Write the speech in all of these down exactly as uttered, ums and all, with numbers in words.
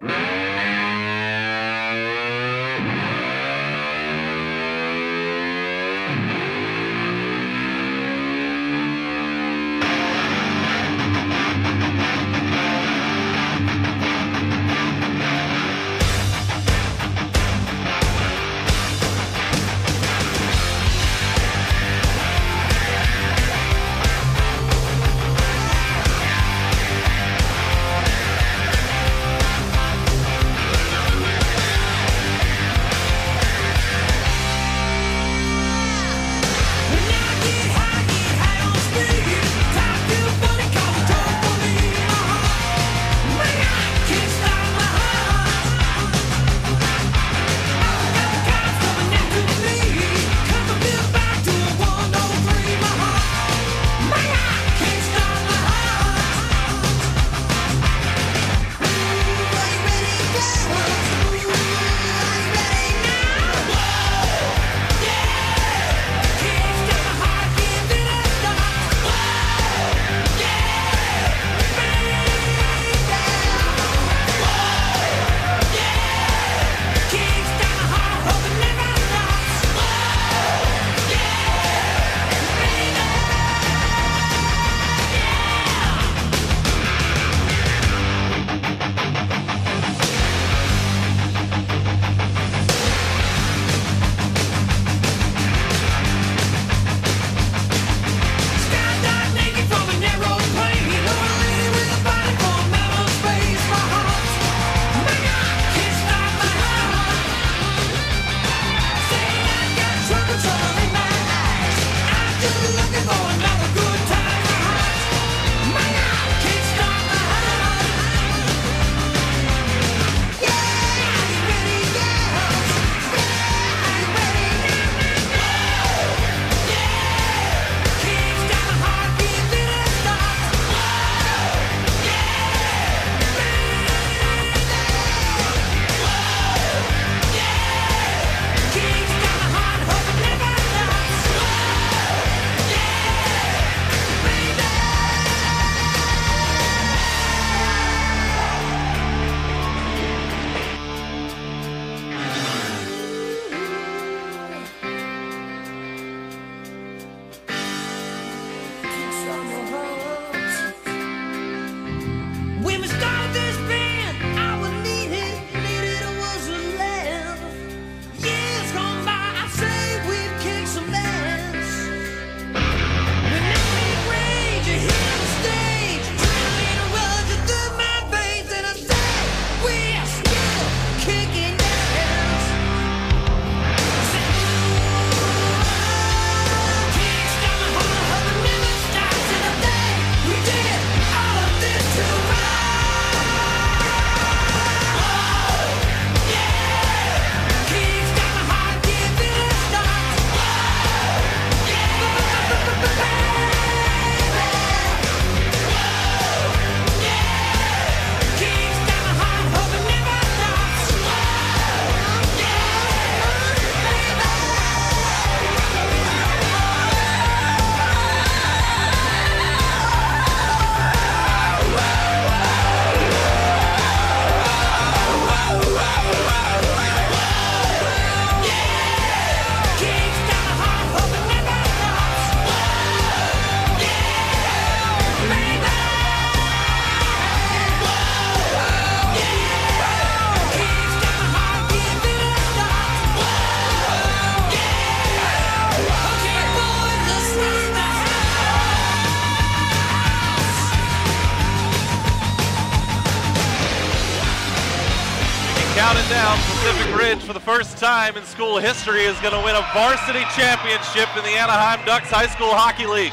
Counting down, Pacific Ridge for the first time in school history is going to win a varsity championship in the Anaheim Ducks High School Hockey League.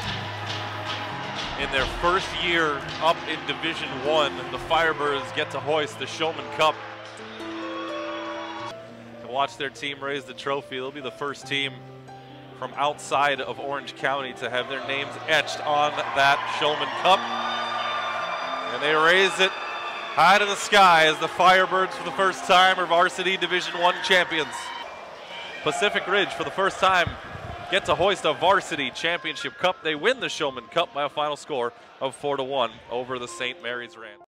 In their first year up in Division One, the Firebirds get to hoist the Shulman Cup. To watch their team raise the trophy, they'll be the first team from outside of Orange County to have their names etched on that Shulman Cup. And they raise it high to the sky as the Firebirds for the first time are varsity Division One champions. Pacific Ridge for the first time get to hoist a varsity championship cup. They win the Shulman Cup by a final score of four to one over the Saint Mary's Rams.